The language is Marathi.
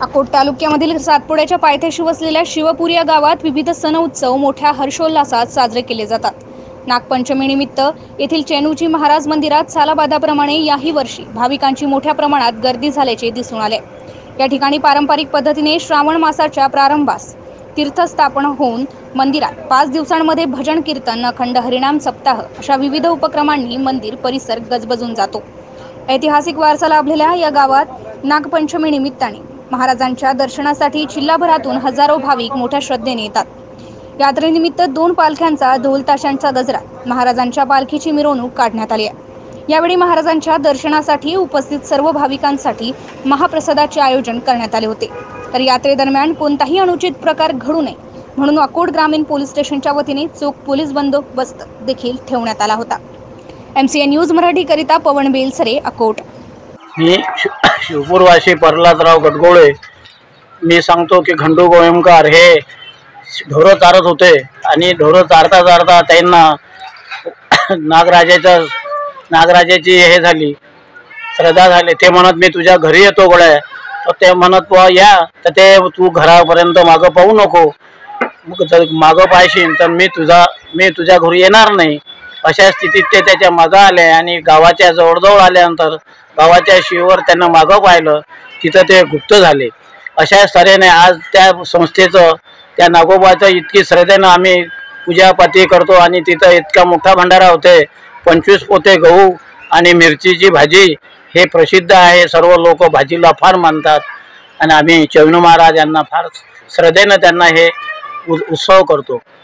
अकोट तालुक्यामधील सातपुड्याच्या पायथ्याशी वसलेल्या शिवपुरी या गावात विविध सण उत्सव मोठ्या हर्षोल्लासात साजरे केले जातात। नागपंचमीनिमित्त येथील चेनुजी महाराज मंदिरात सालाबादाप्रमाणे याही वर्षी भाविकांची मोठ्या प्रमाणात गर्दी झाल्याचे दिसून आले। या ठिकाणी पारंपरिक पद्धतीने श्रावण मासाच्या प्रारंभास तीर्थस्थापन होऊन मंदिरात 5 दिवसांमध्ये भजन कीर्तन, अखंड हरिनाम सप्ताह अशा विविध उपक्रमांनी मंदिर परिसर गजबजून जातो। ऐतिहासिक वारसा लाभलेल्या या गावात नागपंचमी निमित्ताने महाराजांच्या दर्शनासाठी जिल्हाभरातून हजारो भाविक मोठ्या श्रद्धेने येतात। यात्रेनिमित्त 2 पालख्यांचा ढोल ताशांचा गजरात महाराजांच्या पालखीची मिरवणूक काढण्यात आली आहे। यावेळी महाराजांच्या दर्शनासाठी उपस्थित सर्व भाविकांसाठी महाप्रसादाचे आयोजन करण्यात आले होते। तर यात्रेदरम्यान कोणताही अनुचित प्रकार घडू नये म्हणून अकोट ग्रामीण पोलीस स्टेशनच्या वतीने चोख पोलीस बंदोबस्त देखील ठेवण्यात आला होता। MCN न्यूज मराठी करिता पवन बेलसरे, अकोट। मी शिवपूरवासी प्रल्हादराव गटगोळे। मी सांगतो की खंडू गोयमकार हे ढोरं चारत होते आणि ढोरं चारता चारता त्यांना नागराजाची हे झाली, श्रद्धा झाली। ते म्हणत मी तुझ्या घरी येतो गोळ्या, तर ते म्हणत या, तर ते तू घरापर्यंत मागं पाहू नको, जर मागं पाहशील तर मी तुझ्या घरी येणार नाही। अशा स्थितीत ते त्याच्या मागं आले आणि गावाच्या जवळजवळ आल्यानंतर गावाच्या शिवेवर त्यांना मागं पाहिलं, तिथं ते गुप्त झाले। अशा तऱ्हेने आज त्या संस्थेचं, त्या नागोबाचं इतकी श्रद्धेनं आम्ही पूजापाती करतो आणि तिथं इतका मोठा भंडारा होते। 25 पोते गहू आणि मिरचीची भाजी हे प्रसिद्ध आहे। सर्व लोक भाजीला फार मानतात आणि आम्ही चैनू महाराज यांना फार श्रद्धेनं त्यांना हे उत्सव करतो।